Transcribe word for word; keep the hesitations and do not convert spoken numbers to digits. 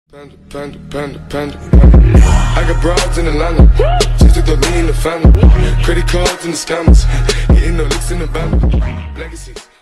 Panda, panda, panda, panda, panda. I got broads in Atlanta, just to throw me in the family. Credit cards and the scammers, getting no licks in the band. Legacies.